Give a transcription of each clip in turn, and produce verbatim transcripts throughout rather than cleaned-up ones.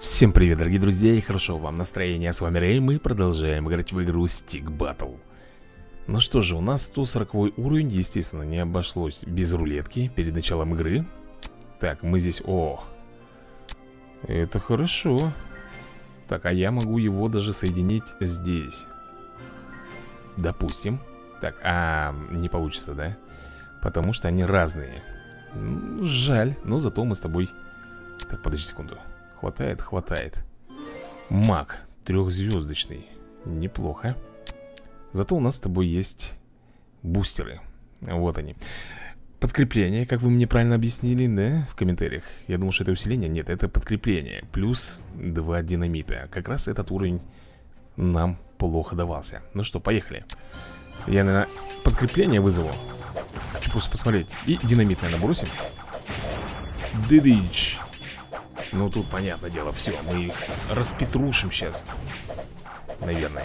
Всем привет, дорогие друзья, и хорошо вам настроения. С вами Рэй, мы продолжаем играть в игру Stick Battle. Ну что же, у нас сто сороковой уровень, естественно, не обошлось без рулетки перед началом игры. Так, мы здесь... О, это хорошо. Так, а я могу его даже соединить здесь. Допустим. Так, а не получится, да? Потому что они разные. Жаль, но зато мы с тобой... Так, подожди секунду. Хватает, хватает. Маг, трехзвездочный. Неплохо. Зато у нас с тобой есть бустеры. Вот они. Подкрепление, как вы мне правильно объяснили, да, в комментариях. Я думал, что это усиление. Нет, это подкрепление. Плюс два динамита. Как раз этот уровень нам плохо давался. Ну что, поехали. Я, наверное, подкрепление вызову. Хочу просто посмотреть. И динамит, наверное, бросим. Дыдыч. Ну тут, понятное дело, все, мы их распетрушим сейчас. Наверное.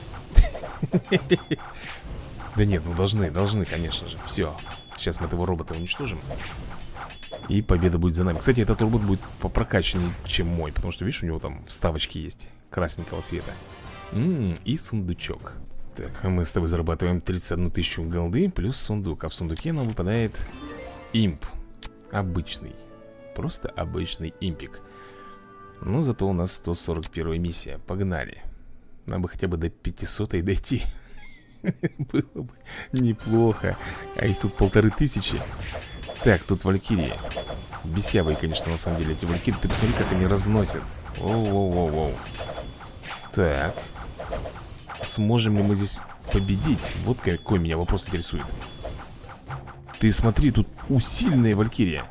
Да нет, ну должны, должны, конечно же. Все, сейчас мы этого робота уничтожим. И победа будет за нами. Кстати, этот робот будет попрокачаннее, чем мой. Потому что, видишь, у него там вставочки есть красненького цвета. М-м, и сундучок. Так, мы с тобой зарабатываем тридцать одну тысячу голды плюс сундук. А в сундуке нам выпадает имп. Обычный. Просто обычный импик. Но зато у нас сто сорок первая миссия. Погнали. Нам бы хотя бы до пятисотой дойти. Было бы неплохо. А их тут полторы тысячи. Так, тут валькирии. Бесявые, конечно, на самом деле эти валькирии. Ты посмотри, как они разносят. Воу-воу-воу-воу. Так. Сможем ли мы здесь победить? Вот какой меня вопрос интересует. Ты смотри, тут усиленная валькирия.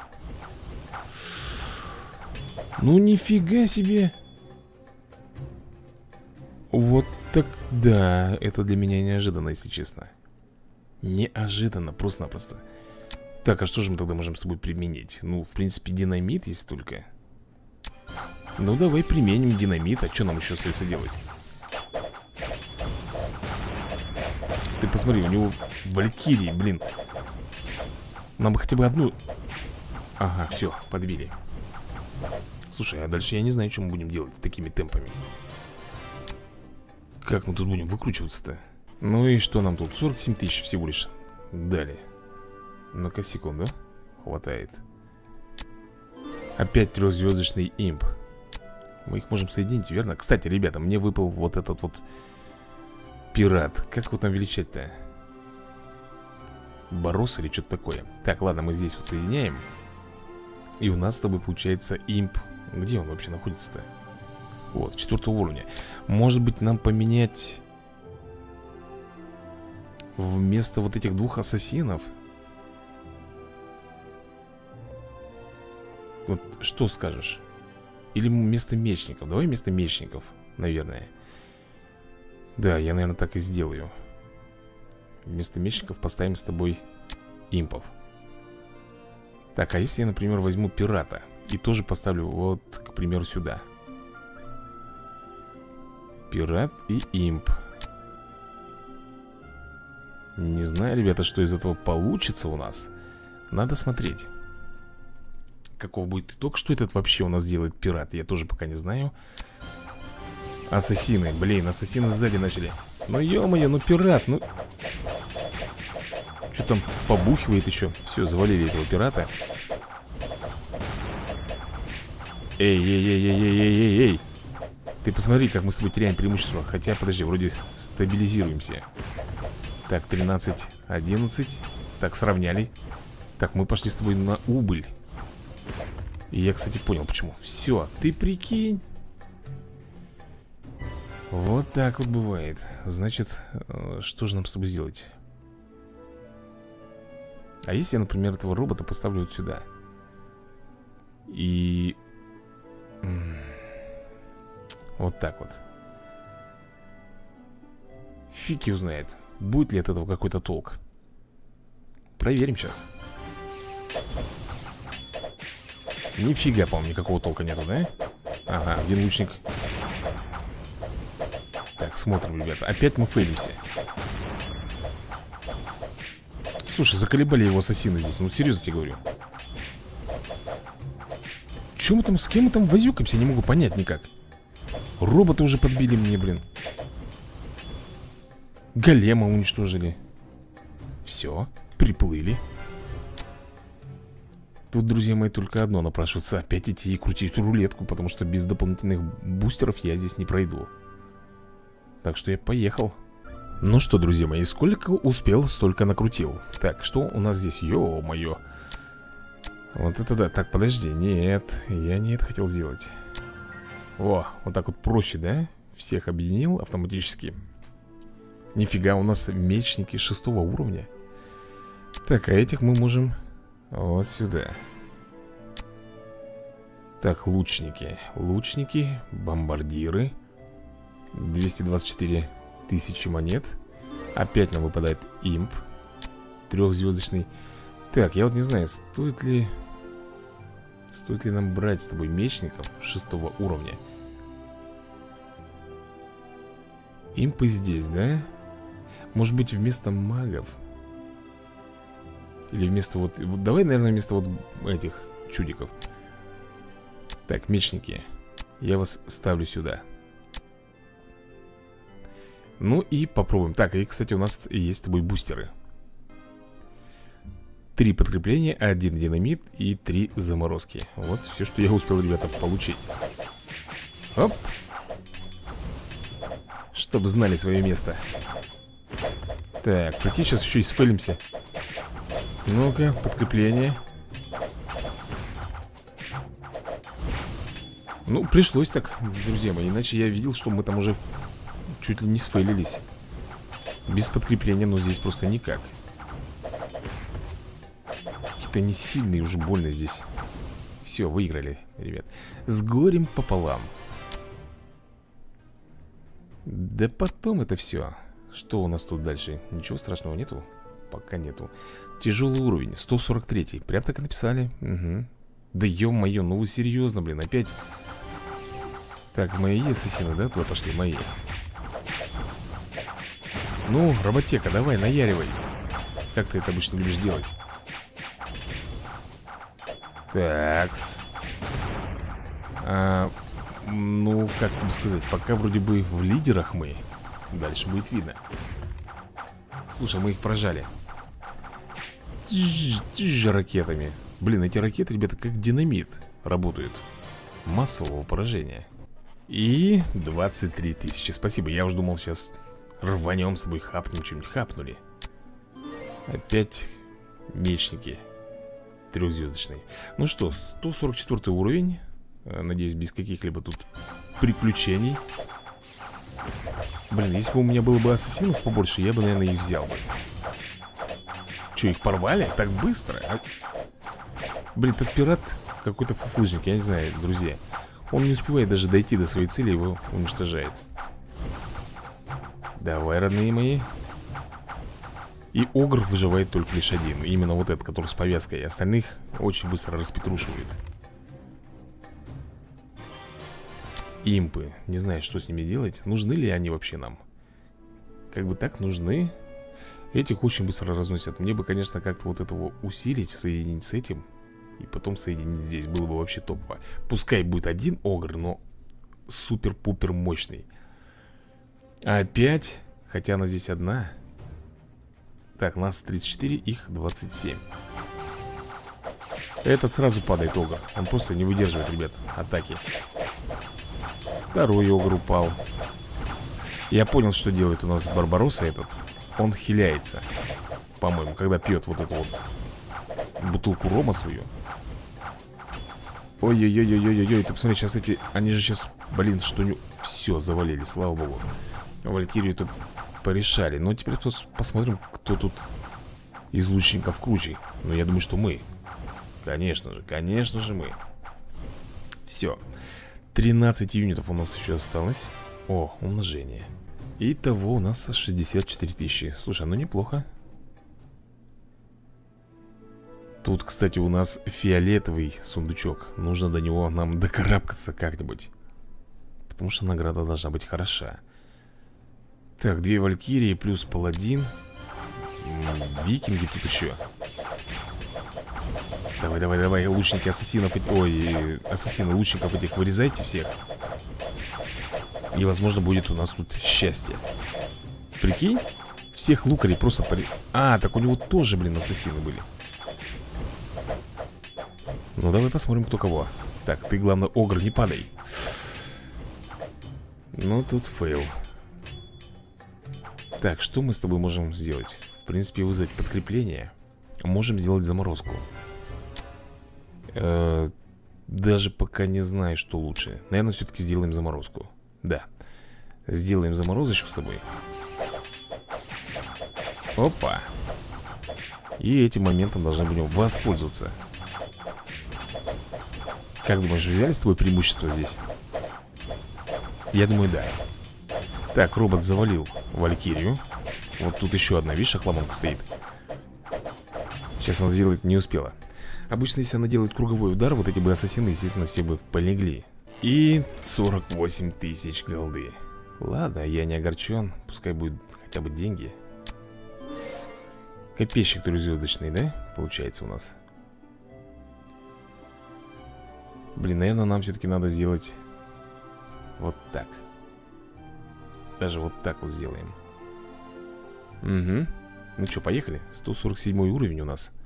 Ну нифига себе. Вот так, да. Это для меня неожиданно, если честно. Неожиданно, просто-напросто. Так, а что же мы тогда можем с тобой применить? Ну, в принципе, динамит есть только. Ну, давай применим динамит. А что нам еще остается делать? Ты посмотри, у него валькирии, блин. Нам бы хотя бы одну. Ага, все, подбили. Слушай, а дальше я не знаю, что мы будем делать такими темпами. Как мы тут будем выкручиваться-то? Ну и что нам тут? сорок семь тысяч всего лишь дали. Ну-ка, секунду. Хватает. Опять трехзвездочный имп. Мы их можем соединить, верно? Кстати, ребята, мне выпал вот этот вот пират. Как его там величать-то? Барос или что-то такое. Так, ладно, мы здесь вот соединяем. И у нас с тобой получается имп. Где он вообще находится-то? Вот, четвертого уровня. Может быть, нам поменять вместо вот этих двух ассасинов? Вот что скажешь? Или вместо мечников? Давай вместо мечников, наверное. Да, я, наверное, так и сделаю. Вместо мечников поставим с тобой импов. Так, а если я, например, возьму пирата и тоже поставлю вот, к примеру, сюда. Пират и имп. Не знаю, ребята, что из этого получится у нас. Надо смотреть, каков будет итог. Что этот вообще у нас делает пират, я тоже пока не знаю. Ассасины, блин, ассасины сзади начали. Ну ё-моё, ну пират, ну... Что там побухивает еще? Все, завалили этого пирата. Эй, эй, эй, эй, эй, эй, эй, эй. Ты посмотри, как мы с тобой теряем преимущество. Хотя, подожди, вроде стабилизируемся. Так, тринадцать, одиннадцать. Так, сравняли. Так, мы пошли с тобой на убыль. И я, кстати, понял, почему. Все, ты прикинь. Вот так вот бывает. Значит, что же нам с тобой сделать? А если я, например, этого робота поставлю вот сюда? И... Вот так вот. Фиг его знает, будет ли от этого какой-то толк. Проверим сейчас. Нифига, по-моему, никакого толка нету, да? Ага, один лучник. Так, смотрим, ребята. Опять мы фейлимся. Слушай, заколебали его ассасины здесь. Ну, серьезно тебе говорю. Чем мы там, с кем мы там возюкаемся, не могу понять никак. Роботы уже подбили мне, блин. Голема уничтожили. Все, приплыли. Тут, друзья мои, только одно напрашивается: опять идти и крутить рулетку, потому что без дополнительных бустеров я здесь не пройду. Так что я поехал. Ну что, друзья мои, сколько успел, столько накрутил. Так, что у нас здесь? Ё-моё. Вот это да. Так, подожди, нет, я не это хотел сделать. О, вот так вот проще, да? Всех объединил автоматически. Нифига, у нас мечники шестого уровня. Так, а этих мы можем вот сюда. Так, лучники. Лучники, бомбардиры. двести двадцать четыре тысячи монет. Опять нам выпадает имп трехзвездочный. Так, я вот не знаю, стоит ли Стоит ли нам брать с тобой мечников шестого уровня. Импы здесь, да? Может быть, вместо магов? Или вместо вот... вот давай, наверное, вместо вот этих чудиков. Так, мечники, я вас ставлю сюда. Ну и попробуем. Так, и, кстати, у нас есть с тобой бустеры. Три подкрепления, один динамит и три заморозки. Вот все, что я успел, ребята, получить. Оп. Чтоб знали свое место. Так, прийти сейчас еще и сфейлимся. Ну-ка, подкрепление. Ну, пришлось так, друзья мои. Иначе я видел, что мы там уже чуть ли не сфейлились. Без подкрепления, но здесь просто никак. Какие-то они сильные, уже больно здесь. Все, выиграли, ребят. С горем пополам. Да потом это все. Что у нас тут дальше? Ничего страшного нету? Пока нету. Тяжелый уровень, сто сорок три. Прям так и написали. Угу. Да ё-моё, ну вы серьезно, блин, опять. Так, мои ассасины, да, туда пошли? Мои. Ну, роботека, давай, наяривай. Как ты это обычно любишь делать? Такс. а, Ну, как бы сказать, пока вроде бы в лидерах мы. Дальше будет видно. Слушай, мы их прожали. Тиш, тиш, ракетами. Блин, эти ракеты, ребята, как динамит работают. Массового поражения. И двадцать три тысячи. Спасибо, я уже думал, сейчас рванем с тобой, хапнем что-нибудь. Хапнули. Опять мечники трехзвездочные. Ну что, сто сорок четвёртый уровень. Надеюсь, без каких-либо тут приключений. Блин, если бы у меня было бы ассасинов побольше, я бы, наверное, их взял бы. Че, их порвали? Так быстро? А... Блин, этот пират какой-то фуфлыжник, я не знаю, друзья. Он не успевает даже дойти до своей цели, его уничтожает. Давай, родные мои. И огр выживает только лишь один. Именно вот этот, который с повязкой. Остальных очень быстро распетрушивают. Импы. Не знаю, что с ними делать. Нужны ли они вообще нам? Как бы так нужны. Этих очень быстро разносят. Мне бы, конечно, как-то вот этого усилить, соединить с этим. И потом соединить здесь. Было бы вообще топово. Пускай будет один огр, но супер-пупер мощный. А опять, хотя она здесь одна. Так, нас тридцать четыре, их двадцать семь. Этот сразу падает огр. Он просто не выдерживает, ребят, атаки. Второй огр упал. Я понял, что делает у нас Барбаросса этот. Он хиляется, по-моему, когда пьет вот эту вот бутылку рома свою. Ой-ой-ой-ой-ой-ой. Ты посмотри, сейчас эти... Они же сейчас, блин, что не... Все, завалили, слава богу. Валькирию тут порешали. Но теперь посмотрим, кто тут из лучников круче. Ну, я думаю, что мы. Конечно же, конечно же мы. Все. тринадцать юнитов у нас еще осталось. О, умножение. Итого у нас шестьдесят четыре тысячи. Слушай, ну неплохо. Тут, кстати, у нас фиолетовый сундучок. Нужно до него нам докарабкаться как-нибудь. Потому что награда должна быть хороша. Так, две валькирии плюс паладин. Викинги тут еще. Давай, давай, давай, лучники ассасинов. Ой, ассасины лучников этих вырезайте всех. И, возможно, будет у нас тут счастье. Прикинь? Всех лукарей просто пори... А, так у него тоже, блин, ассасины были. Ну, давай посмотрим, кто кого. Так, ты, главное, огр, не падай. Ну, тут фейл. Так, что мы с тобой можем сделать? В принципе, вызвать подкрепление. Можем сделать заморозку. Э-э- Даже пока не знаю, что лучше. Наверное, все-таки сделаем заморозку. Да. Сделаем заморозочку с тобой. Опа. И этим моментом должны будем воспользоваться. Как думаешь, взяли с тобой преимущество здесь? Я думаю, да. Так, робот завалил Валькирию. Вот тут еще одна, видишь, охламонка стоит. Сейчас она сделать не успела. Обычно, если она делает круговой удар, вот эти бы ассасины, естественно, все бы полегли. И сорок восемь тысяч голды. Ладно, я не огорчен. Пускай будет хотя бы деньги. Копейщик трехзвездочный, да? Получается у нас. Блин, наверное, нам все-таки надо сделать вот так. Даже вот так вот сделаем. Угу. Ну что, поехали. сто сорок седьмой уровень у нас.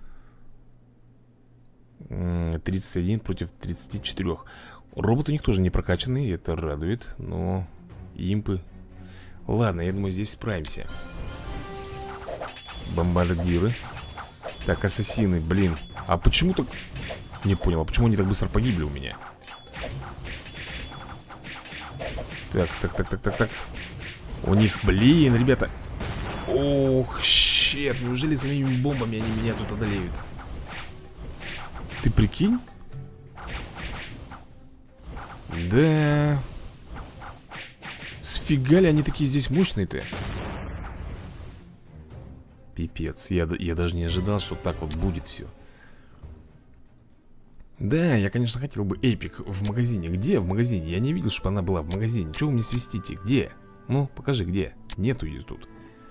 тридцать один против тридцати четырёх. Робот у них тоже не прокачанный, это радует. Но импы. Ладно, я думаю, здесь справимся. Бомбардиры. Так, ассасины, блин. А почему так... Не понял, а почему они так быстро погибли у меня? Так, так, так, так, так, так. У них, блин, ребята. Ох, щет, неужели своими бомбами они меня тут одолеют? Ты прикинь? Да. Сфига ли они такие здесь мощные-то? Пипец, я, я даже не ожидал, что так вот будет все. Да, я, конечно, хотел бы эпик в магазине. Где в магазине? Я не видел, чтобы она была в магазине. Чего вы мне свистите? Где? Ну, покажи, где. Нету ее тут.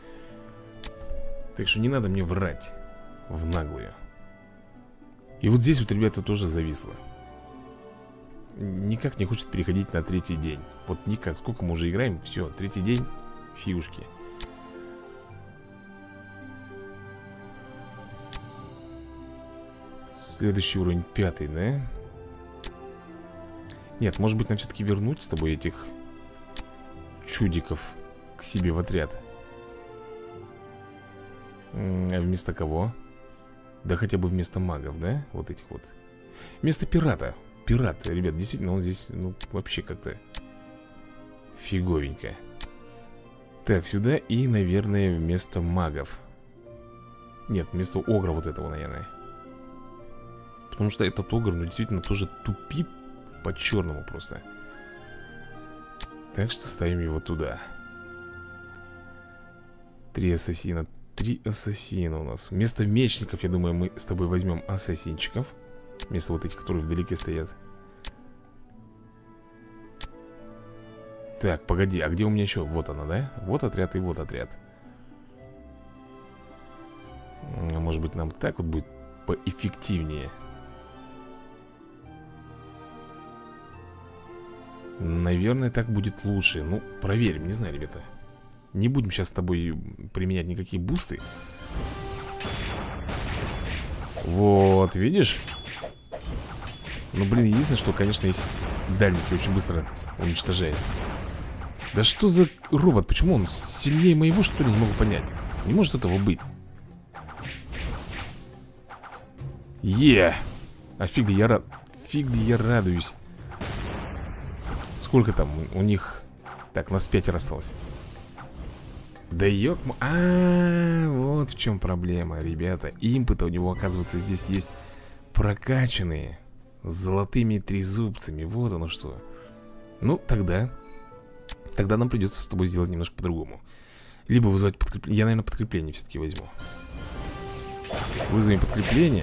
Так что не надо мне врать в наглую. И вот здесь вот, ребята, тоже зависло. Никак не хочет переходить на третий день. Вот никак. Сколько мы уже играем? Все, третий день. Фигушки. Следующий уровень пятый, да? Нет, может быть нам все-таки вернуть с тобой этих чудиков к себе в отряд. А вместо кого? Да хотя бы вместо магов, да? Вот этих вот. Вместо пирата. Пират, ребят, действительно, он здесь, ну, вообще как-то фиговенько. Так, сюда и, наверное, вместо магов. Нет, вместо огра вот этого, наверное. Потому что этот огр, ну, действительно, тоже тупит по-черному просто. Так что ставим его туда. Три ассасина. Три ассасина у нас. Вместо мечников, я думаю, мы с тобой возьмем ассасинчиков. Вместо вот этих, которые вдалеке стоят. Так, погоди, а где у меня еще? Вот она, да? Вот отряд и вот отряд. Может быть, нам так вот будет поэффективнее. Наверное, так будет лучше. Ну, проверим, не знаю, ребята. Не будем сейчас с тобой применять никакие бусты. Вот, видишь? Ну, блин, единственное, что, конечно, их дальники очень быстро уничтожают. Да что за робот? Почему он сильнее моего, что ли? Не могу понять. Не может этого быть. Е! А фиг ли я рад... Фиг ли я радуюсь. Сколько там у них? Так, нас пятеро осталось. Да ёк... А, вот в чем проблема, ребята. Импы-то у него, оказывается, здесь есть прокачанные. С золотыми трезубцами. Вот оно что. Ну, тогда... Тогда нам придется с тобой сделать немножко по-другому. Либо вызвать подкрепление. Я, наверное, подкрепление все-таки возьму. Вызовем подкрепление.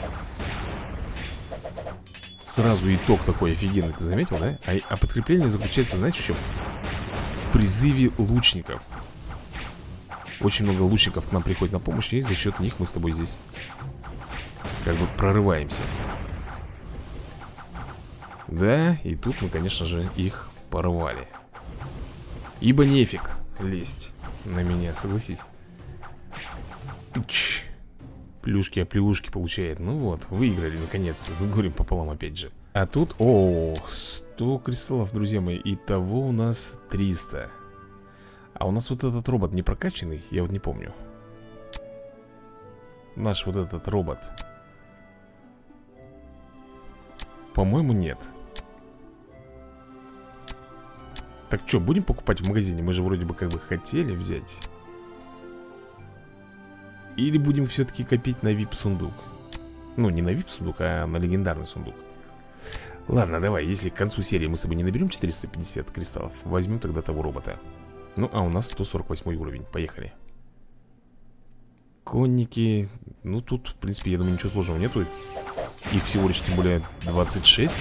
Сразу итог такой офигенный, ты заметил, да? А, а подкрепление заключается, знаете, в чем? В призыве лучников. Очень много лучников к нам приходит на помощь, и за счет них мы с тобой здесь как бы прорываемся. Да, и тут мы, конечно же, их порвали. Ибо нефиг лезть на меня, согласись. Тыч. Плюшки, а плюшки получает. Ну вот, выиграли наконец-то. С горем пополам опять же. А тут, о, сто кристаллов, друзья мои. Итого у нас триста. А у нас вот этот робот не прокачанный? Я вот не помню. Наш вот этот робот. По-моему, нет. Так что, будем покупать в магазине? Мы же вроде бы как бы хотели взять. Или будем все-таки копить на ви ай пи-сундук? Ну, не на ви ай пи-сундук, а на легендарный сундук. Ладно, давай, если к концу серии мы с тобой не наберем четыреста пятьдесят кристаллов, возьмем тогда того робота. Ну, а у нас сто сорок восьмой уровень, поехали. Конники. Ну, тут, в принципе, я думаю, ничего сложного нету. Их всего лишь, тем более, двадцать шесть.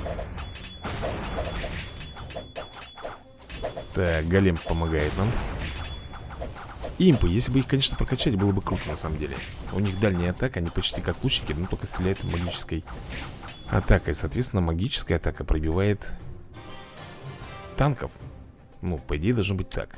Так, голем помогает нам. Импы, если бы их, конечно, прокачать, было бы круто, на самом деле. У них дальняя атака, они почти как лучники, но только стреляют магической атакой. Соответственно, магическая атака пробивает танков. Ну, по идее, должно быть так.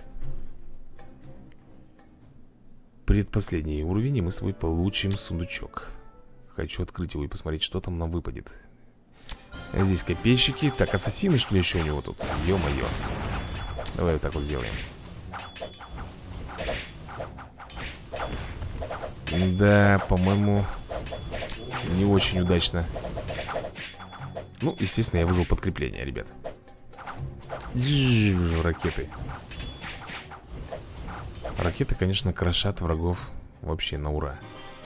Предпоследний уровень, и мы с тобой получим сундучок. Хочу открыть его и посмотреть, что там нам выпадет. А здесь копейщики. Так, ассасины, что ли, еще у него тут? Ё-моё. Давай вот так вот сделаем. Да, по-моему, не очень удачно. Ну, естественно, я вызвал подкрепление, ребят. Ракеты. Ракеты, конечно, крошат врагов вообще на ура.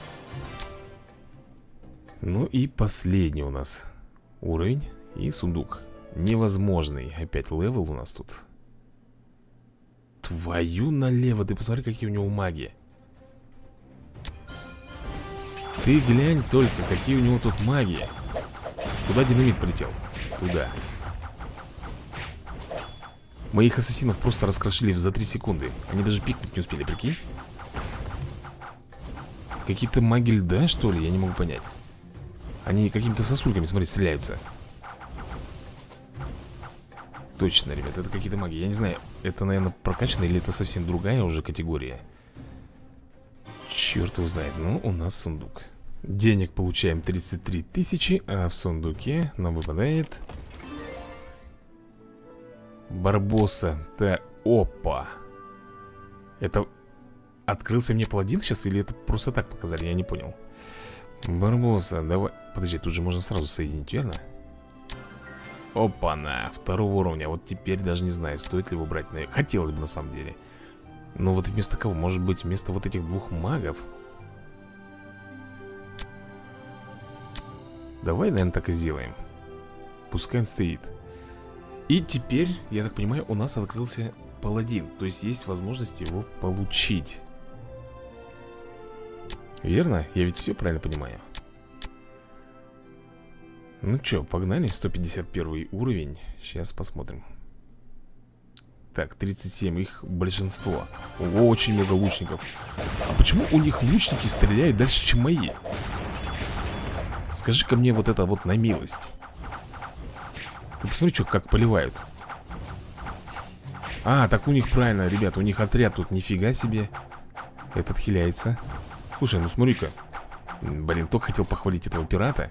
Ну и последний у нас уровень и сундук. Невозможный. Опять левел у нас тут. Твою налево, ты посмотри, какие у него маги. Ты глянь только, какие у него тут магии. Куда динамит полетел? Туда. Моих ассасинов просто раскрошили за три секунды. Они даже пикнуть не успели, прикинь. Какие-то маги льда, что ли? Я не могу понять. Они какими-то сосульками, смотри, стреляются. Точно, ребят, это какие-то маги. Я не знаю, это, наверное, прокачано или это совсем другая уже категория. Черт его знает. Ну, у нас сундук. Денег получаем тридцать три тысячи, а в сундуке нам выпадает Барбоса. Да, опа. Это открылся мне паладин сейчас или это просто так показали? Я не понял. Барбоса, давай. Подожди, тут же можно сразу соединить, верно? Опа-на, второго уровня. Вот теперь даже не знаю, стоит ли его брать. Хотелось бы на самом деле. Но вот вместо кого? Может быть, вместо вот этих двух магов? Давай, наверное, так и сделаем. Пускай он стоит. И теперь, я так понимаю, у нас открылся паладин. То есть есть возможность его получить. Верно? Я ведь все правильно понимаю. Ну что, погнали, сто пятьдесят первый уровень. Сейчас посмотрим. Так, тридцать семь, их большинство. О, очень много лучников. А почему у них лучники стреляют дальше, чем мои? Скажи-ка мне вот это вот на милость. Ты посмотри, что, как поливают. А, так у них правильно, ребята, у них отряд тут нифига себе. Этот хиляется. Слушай, ну смотри-ка. Блин, только хотел похвалить этого пирата.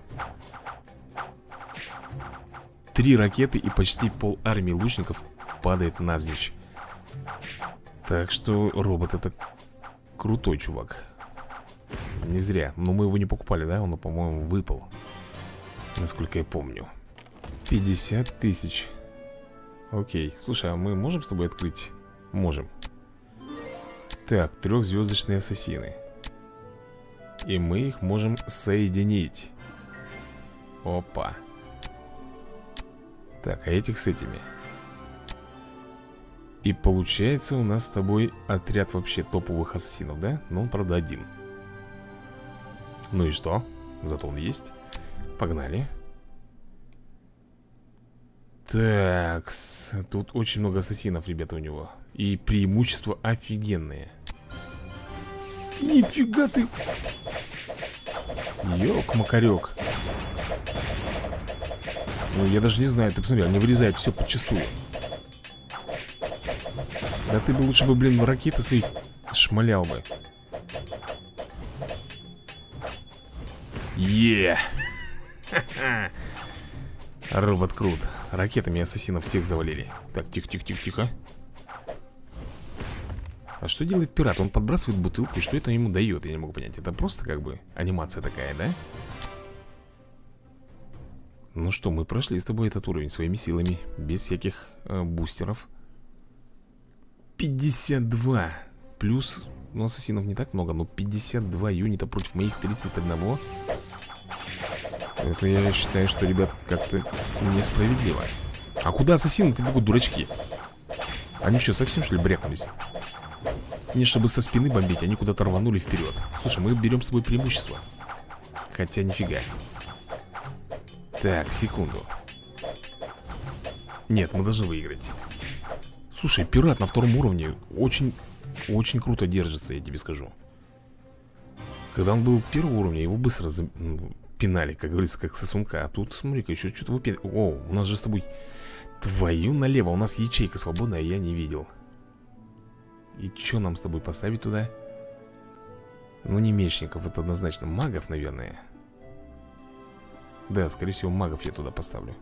Три ракеты и почти пол армии лучников падает навзничь. Так что робот это крутой чувак. Не зря. Но мы его не покупали, да? Он, по-моему, выпал. Насколько я помню. пятьдесят тысяч. Окей. Слушай, а мы можем с тобой открыть? Можем. Так, трехзвездочные ассасины. И мы их можем соединить. Опа. Так, а этих с этими. И получается у нас с тобой отряд вообще топовых ассасинов, да? Но он, правда, один. Ну и что? Зато он есть. Погнали. Так, тут очень много ассасинов, ребята, у него. И преимущества офигенные. Нифига ты. Ёк-макарёк. Ну, я даже не знаю, ты посмотри, они вырезают все подчистую. Да ты бы лучше бы, блин, ракеты свои шмалял бы. Е! Робот крут. Ракетами ассасинов всех завалили. Так, тихо-тихо-тихо-тихо. А что делает пират? Он подбрасывает бутылку, и что это ему дает? Я не могу понять. Это просто как бы анимация такая, да? Ну что, мы прошли с тобой этот уровень своими силами. Без всяких э, бустеров. пятьдесят два. Плюс, ну, ассасинов не так много, но пятьдесят два юнита против моих тридцать один. Это я считаю, что, ребят, как-то несправедливо. А куда ассасины-то бегут, дурачки? Они что, совсем, что ли, брякнулись? Не, чтобы со спины бомбить, они куда-то рванули вперед. Слушай, мы берем с тобой преимущество. Хотя нифига. Так, секунду. Нет, мы должны выиграть. Слушай, пират на втором уровне очень, очень круто держится, я тебе скажу. Когда он был первого уровня, его быстро за... пинали, как говорится, как сосунка. А тут, смотри-ка, еще что-то выпин... О, у нас же с тобой... Твою налево, у нас ячейка свободная, я не видел. И что нам с тобой поставить туда? Ну, не мечников, это однозначно магов, наверное. Да, скорее всего, магов я туда поставлю.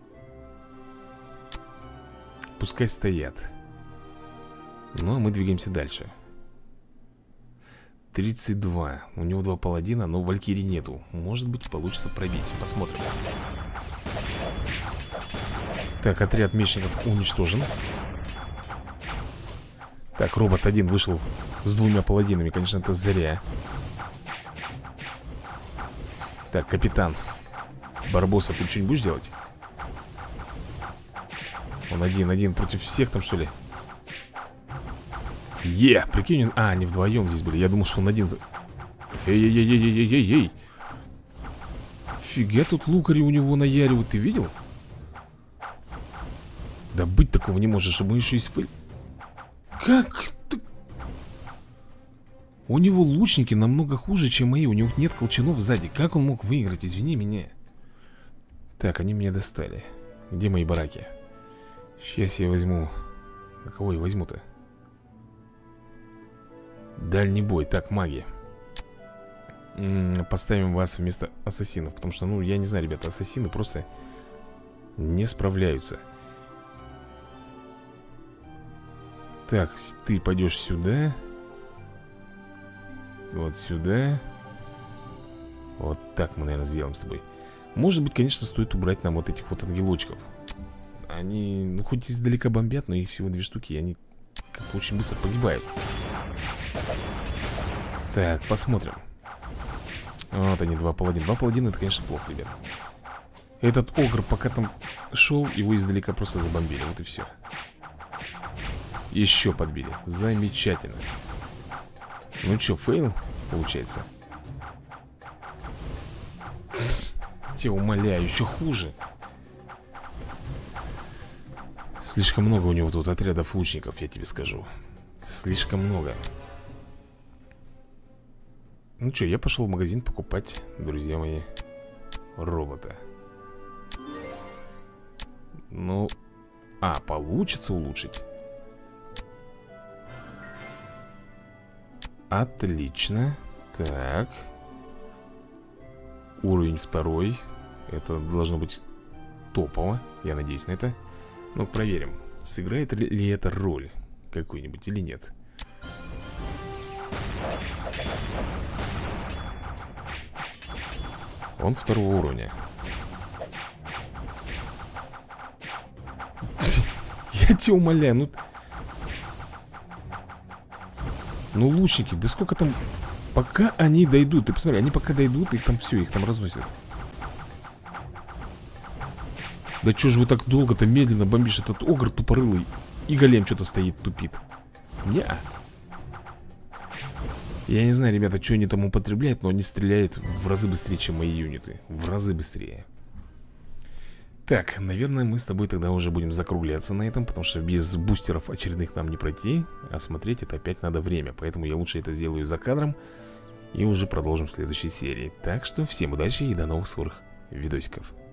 Пускай стоят. Ну, а мы двигаемся дальше. тридцать два. У него два паладина, но валькирии нету. Может быть, получится пробить. Посмотрим. Так, отряд мечников уничтожен. Так, робот один вышел с двумя паладинами. Конечно, это зря. Так, капитан Барбоса, ты что-нибудь будешь делать? Он один-один против всех там, что ли? Е, прикинь, он... А, они вдвоем здесь были. Я думал, что он один за... Эй-эй-эй-эй-эй-эй-эй. Фига тут лукари у него наяривают, ты видел? Да быть такого не может, чтобы еще есть фэль. Как ты... У него лучники намного хуже, чем мои. У него нет колчанов сзади. Как он мог выиграть, извини меня. Так, они меня достали. Где мои бараки? Сейчас я возьму... А кого я возьму-то? Дальний бой. Так, маги. М-м, поставим вас вместо ассасинов. Потому что, ну, я не знаю, ребята, ассасины просто не справляются. Так, ты пойдешь сюда. Вот сюда. Вот так мы, наверное, сделаем с тобой. Может быть, конечно, стоит убрать нам вот этих вот ангелочков. Они, ну, хоть издалека бомбят, но их всего две штуки, и они как-то очень быстро погибают. Так, посмотрим. Вот они, два паладина. Два паладина, это, конечно, плохо, ребят. Этот огр, пока там шел, его издалека просто забомбили. Вот и все. Еще подбили. Замечательно. Ну что, фейл получается? Тебя умоляю, еще хуже. Слишком много у него тут отрядов лучников, я тебе скажу. Слишком много. Ну что, я пошел в магазин покупать, друзья мои, робота. Ну, а, получится улучшить. Отлично. Так. Уровень второй. Это должно быть топово. Я надеюсь на это. Ну, проверим, сыграет ли это роль какую-нибудь или нет. Он второго уровня. Я тебя умоляю, ну... Ну, лучники, да сколько там... Пока они дойдут, ты посмотри, они пока дойдут, их там все, их там разносят. Да что же вы так долго-то медленно бомбишь? Этот огр тупорылый. И голем что-то стоит, тупит. Неа. Я не знаю, ребята, что они там употребляют, но они стреляют в разы быстрее, чем мои юниты. В разы быстрее. Так, наверное, мы с тобой тогда уже будем закругляться на этом, потому что без бустеров очередных нам не пройти. А смотреть это опять надо время. Поэтому я лучше это сделаю за кадром. И уже продолжим в следующей серии. Так что всем удачи и до новых скорых видосиков.